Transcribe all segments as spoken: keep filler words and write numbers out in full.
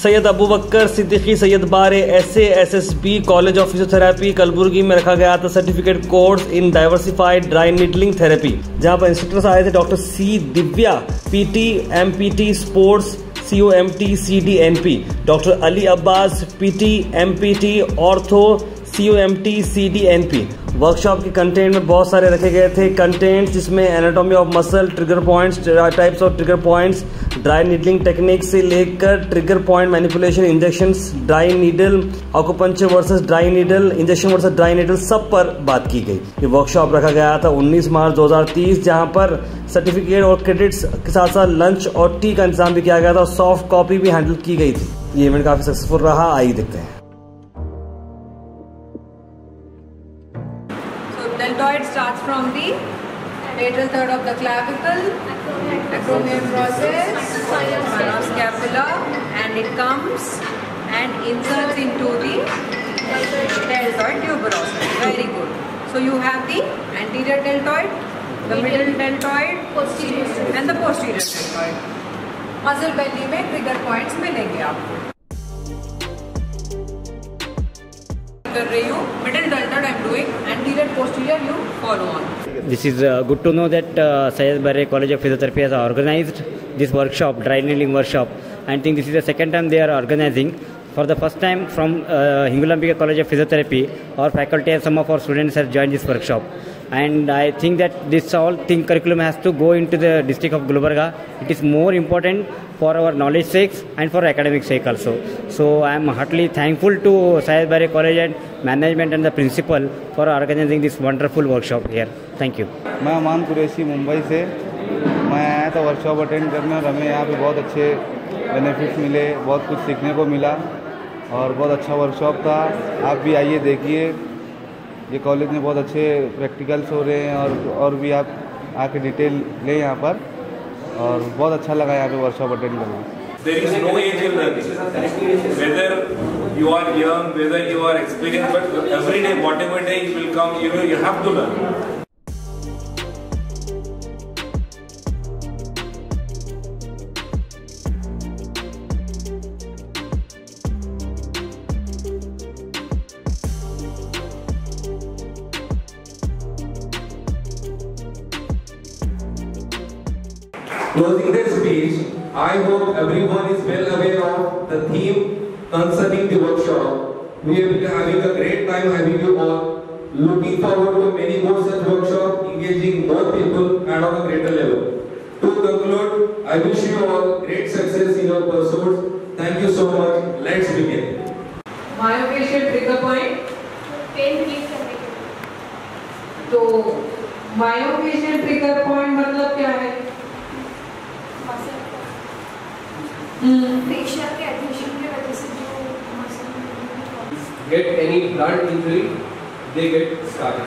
सैयद अबू बकर सिद्दीकी सैयद बारे S S S B college of physiotherapy Kalaburagi में रखा गया था certificate course in diversified dry needling therapy, जहां पर इंस्ट्रक्टर्स आए थे doctor C Divya, PT, MPT sports, C O M T, C D N P, doctor Ali Abbas, PT, MPT, ortho, C O M T, C D N P. Workshop के content में बहुत सारे रखे गए थे कंटेंट, जिसमें anatomy of muscle, trigger points, types of trigger points, dry needling technique से लेकर trigger point manipulation, injections, dry needle, acupuncture versus dry needle, injection versus dry needle, सब पर बात की गई। ये वर्कशॉप रखा गया था उन्नीस मार्च दो हज़ार तीस, जहां पर सर्टिफिकेट और क्रेडिट्स के साथ साथ लंच और टी का इंतजाम भी किया गया था और सॉफ्ट कॉपी भी हैंडल की गई थी। ये इवेंट काफी सक्सेसफुल रहा। आइए देखते हैं। Deltoid starts from the lateral third of the clavicle, acromion process, scapula, and it comes and inserts into the deltoid tuberosity. Very good. So you have the anterior deltoid, the middle deltoid, and the posterior deltoid. Muscle belly में trigger points मिलेंगे आपको। कर रही हूँ middle deltoid I'm doing, anterior posterior you follow on. This is uh, good to know that uh, Syed Barre College of Physiotherapy has organized this workshop, dry needling workshop. I think this is the second time they are organizing. For the first time from uh, Hingulambika College of Physiotherapy, our faculty and some of our students have joined this workshop. And I think that this all thing curriculum has to go into the district of Gulbarga. It is more important for our knowledge sake and for academic sake also. So I am heartily thankful to Syed Barre College and management and the principal for organizing this wonderful workshop here. Thank you. मैं अमान कुरैशी मुंबई से मैं आया था workshop attend करने और हमें यहाँ पे बहुत अच्छे बेनिफिट्स मिले, बहुत कुछ सीखने को मिला और बहुत अच्छा वर्कशॉप था। आप भी आइए देखिए, ये कॉलेज में बहुत अच्छे प्रैक्टिकल्स हो रहे हैं और और भी आप आके डिटेल लें यहाँ पर, और बहुत अच्छा लगा यहाँ पे वर्कशॉप अटेंड करना। There is no age in learning. Whether you are young, whether you are experienced, but every day, whatever day you will come, you know, you have to learn. Closing this speech, I hope everyone is well aware of the theme concerning the workshop. We have been having a great time having you all. Looking forward to many more such workshops, engaging more people and on a greater level. To conclude, I wish you all great success in your pursuits. Thank you so much. Let's begin. Myofascial trigger point. Pain relief करने के लिए। तो myofascial trigger point मतलब क्या है? Facial के adhesion की वजह से जो muscle get any blunt injury, they get scarred.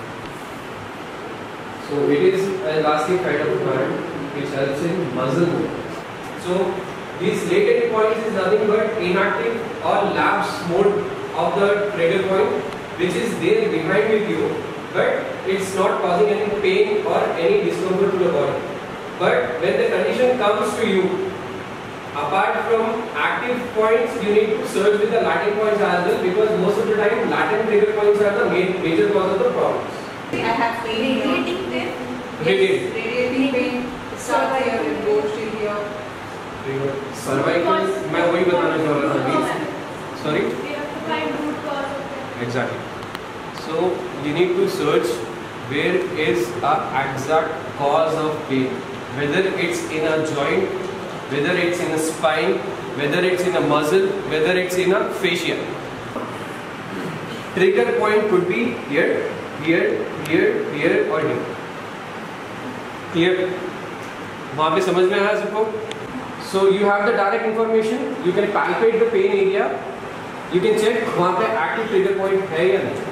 So it is an elastic kind of band which helps in muscle movement. So these latent points is nothing but inactive or lapse mode of the trigger point, which is there behind with you, but it's not causing any pain or any discomfort to the body. But when the condition comes to you, apart from active points, you need to search with the latent points as well, because most of the time latent trigger points are the main, major cause of the problems. I have pain. Radiating pain Radiating. Radiating pain. Starts here and goes till here. Cervical, मैं वही बताना चाह रहा था अभी. Sorry. Exactly. So you need to search where is the exact cause of pain, whether it's in a joint, whether it's in a spine, whether it's in a muscle, whether it's in a fascia. Trigger point could be here, here, here, here or here. Clear? वहाँ पे समझ में आया सबको? So you have the direct information. You can palpate the pain area. You can check वहाँ पे active trigger point है या नहीं.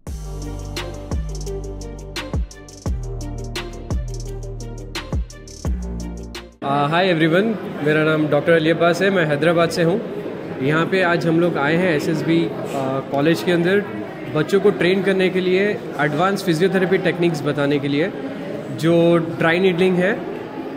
हाय एवरीवन, मेरा नाम डॉक्टर अली अब्बास है, मैं हैदराबाद से हूँ। यहाँ पे आज हम लोग आए हैं एसएसबी कॉलेज के अंदर बच्चों को ट्रेन करने के लिए एडवांस फिजियोथेरेपी टेक्निक्स बताने के लिए, जो ड्राई नीडलिंग है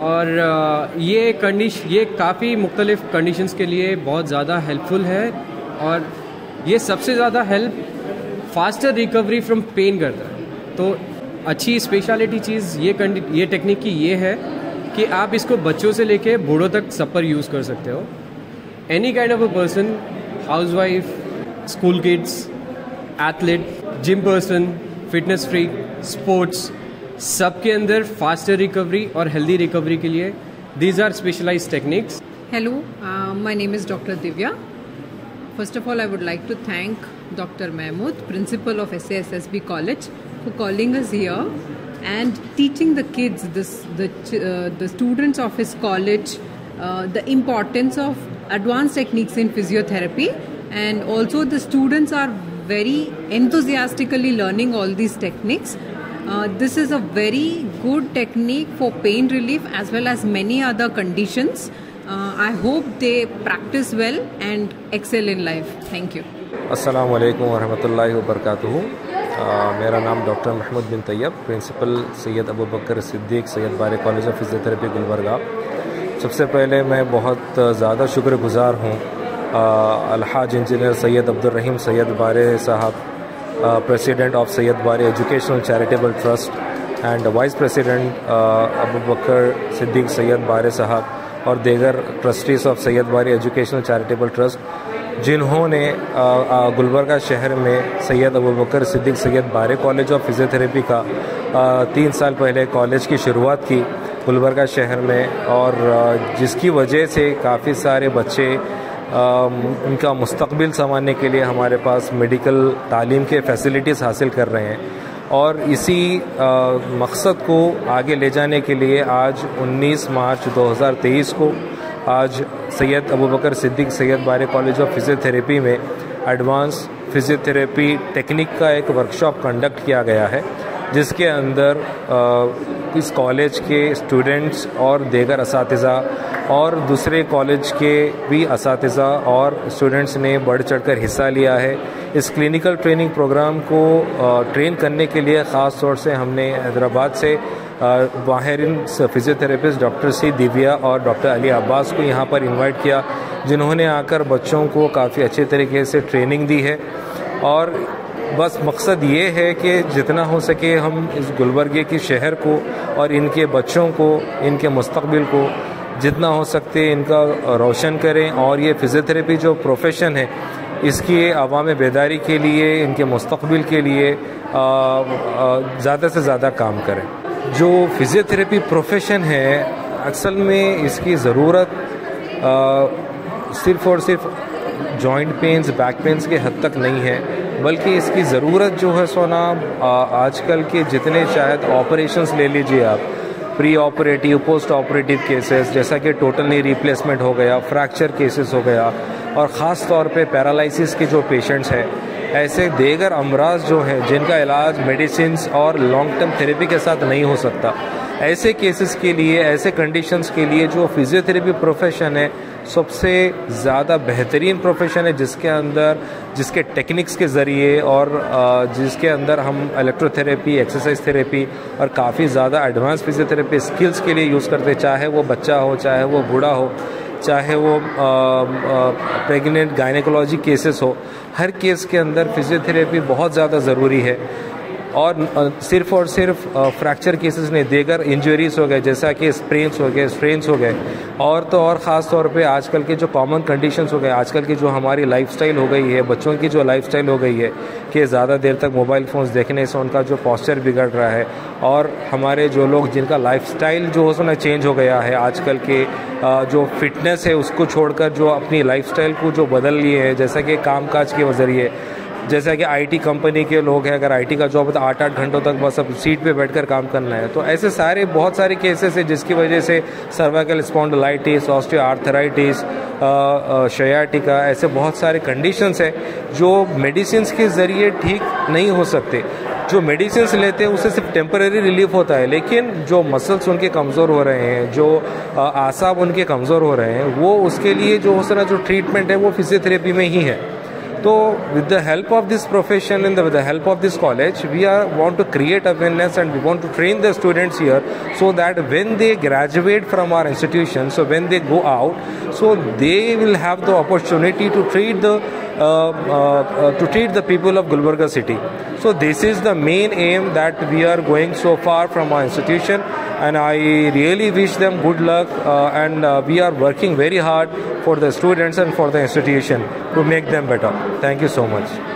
और ये कंडीश ये काफ़ी मुख्तलिफ़ कंडीशंस के लिए बहुत ज़्यादा हेल्पफुल है और ये सबसे ज़्यादा help faster recovery from pain करता है। तो अच्छी स्पेशलिटी चीज़ ये ये टेक्निक की ये है कि आप इसको बच्चों से लेके बूढ़ों तक सब पर यूज़ कर सकते हो। Any kind of a person, housewife, school kids, athlete, gym person, fitness freak, sports, सबके अंदर फास्टर रिकवरी और हेल्दी रिकवरी के लिए these are specialized techniques. Hello, uh, my name is Doctor Divya. First of all, I would like to thank Doctor Mahmood, Principal of S A S S B College, for calling us here and teaching the kids, this, the, uh, the students of his college, uh, the importance of advanced techniques in physiotherapy, and also the students are very enthusiastically learning all these techniques. Uh, this is a very good technique for pain relief as well as many other conditions. Uh, I hope they practice well and excel in life. Thank you. अस्सलामु अलैकुम वरहमतुल्लाहि वबरकातुहू। मेरा नाम doctor Mahmood bin Tayyab, principal Syed Abu Bakr Siddiq Syed Bare college of physiotherapy Gulbarga. सबसे पहले मैं बहुत ज़्यादा शुक्रगुजार हूँ अलहाज इंजीनियर सैयद अब्दुल रहीम सैयद बारे साहब, president of Syed Bare educational charitable trust and vice president Abu Bakr Siddiq Syed Bare साहब और दीगर trustees of Syed Bare educational charitable trust, जिन्होंने गुलबर्गा शहर में Syed Abu Bakr Siddiq Syed Bare college of physiotherapy का आ, तीन साल पहले कॉलेज की शुरुआत की गुलबर्गा शहर में, और आ, जिसकी वजह से काफ़ी सारे बच्चे उनका मुस्तकबिल संवारने के लिए हमारे पास मेडिकल तालीम के फैसिलिटीज़ हासिल कर रहे हैं। और इसी मकसद को आगे ले जाने के लिए आज उन्नीस मार्च दो हज़ार तेईस को आज Syed Abu Bakr Siddiq Syed Bare college of physiotherapy में एडवांस फिजियोथेरेपी टेक्निक का एक वर्कशॉप कंडक्ट किया गया है, जिसके अंदर आ, इस कॉलेज के स्टूडेंट्स और दीगर असातिज़ा और दूसरे कॉलेज के भी असातिज़ा और स्टूडेंट्स ने बढ़ चढ़कर हिस्सा लिया है। इस क्लिनिकल ट्रेनिंग प्रोग्राम को आ, ट्रेन करने के लिए ख़ास तौर से हमने हैदराबाद से माहिरीन फिजियोथेरेपिस्ट डॉक्टर सी दिव्या और डॉक्टर अली अब्बास को यहाँ पर इनवाइट किया, जिन्होंने आकर बच्चों को काफ़ी अच्छे तरीके से ट्रेनिंग दी है। और बस मकसद ये है कि जितना हो सके हम इस गुलबर्गे की शहर को और इनके बच्चों को, इनके मुस्तकबिल को जितना हो सकते इनका रोशन करें, और ये फिजियोथेरेपी जो प्रोफेशन है इसकी आवाम बेदारी के लिए, इनके मुस्तकबिल के लिए ज़्यादा से ज़्यादा काम करें। जो फिजियोथेरेपी प्रोफेशन है असल में इसकी ज़रूरत सिर्फ़ और सिर्फ जॉइंट पेन्स, बैक पेन्स के हद तक नहीं है, बल्कि इसकी ज़रूरत जो है सो ना आजकल के जितने शायद ऑपरेशंस ले लीजिए आप, pre operative, post operative cases, जैसा कि टोटल नी रिप्लेसमेंट हो गया, फ्रैक्चर केसेस हो गया, और ख़ास तौर पे पैरालिसिस के जो पेशेंट्स हैं, ऐसे दीगर अमराज जो हैं जिनका इलाज मेडिसिन और लॉन्ग टर्म थेरेपी के साथ नहीं हो सकता, ऐसे केसेस के लिए, ऐसे कंडीशंस के लिए जो फिजियोथेरेपी प्रोफेशन है सबसे ज़्यादा बेहतरीन प्रोफेशन है, जिसके अंदर जिसके टेक्निक्स के ज़रिए और जिसके अंदर हम इलेक्ट्रोथेरेपी, एक्सरसाइज थेरेपी और काफ़ी ज़्यादा एडवांस फिजियोथेरेपी स्किल्स के लिए यूज़ करते, चाहे वो बच्चा हो, चाहे वो बूढ़ा हो, चाहे वो प्रेग्नेंट गायनेकोलॉजी केसेस हो, हर केस के अंदर फिजियोथेरेपी बहुत ज़्यादा ज़रूरी है। और सिर्फ और सिर्फ फ्रैक्चर केसेस नहीं, देगर इंजरीज हो गए जैसा कि स्प्रेन्स हो गए, स्ट्रेन्स हो गए, और तो और ख़ास तौर पे आजकल के जो कॉमन कंडीशंस हो गए, आजकल की जो हमारी लाइफस्टाइल हो गई है, बच्चों की जो लाइफस्टाइल हो गई है कि ज़्यादा देर तक मोबाइल फ़ोन्स देखने से उनका जो पॉस्चर बिगड़ रहा है, और हमारे जो लोग जिनका लाइफस्टाइल जो हो ना चेंज हो गया है, आजकल के जो फिटनेस है उसको छोड़कर जो अपनी लाइफस्टाइल को जो बदल लिए हैं, जैसा कि कामकाज के ज़रिए, जैसा कि आईटी कंपनी के लोग हैं, अगर आईटी का जॉब है तो आठ आठ घंटों तक बस अब सीट पे बैठकर काम करना है, तो ऐसे सारे बहुत सारे केसेस हैं जिसकी वजह से सर्वाइकल स्पॉन्डिलाइटिस, ऑस्टियोआर्थराइटिस, शयाटिका, ऐसे बहुत सारे कंडीशंस हैं जो मेडिसिन के ज़रिए ठीक नहीं हो सकते। जो मेडिसिन लेते हैं उससे सिर्फ टेम्परेरी रिलीफ होता है, लेकिन जो मसल्स उनके कमज़ोर हो रहे हैं, जो आसाब उनके कमज़ोर हो रहे हैं, वो उसके लिए जो हो सकता जो ट्रीटमेंट है वो फिजियोथेरेपी में ही है। So with the help of this profession and with the help of this college, we are want to create awareness and we want to train the students here so that when they graduate from our institution, so when they go out, so they will have the opportunity to treat the uh, uh, uh, to treat the people of Gulbarga city. So this is the main aim that we are going so far from our institution, and I really wish them good luck, uh, and uh, we are working very hard for the students and for the institution to make them better. Thank you so much.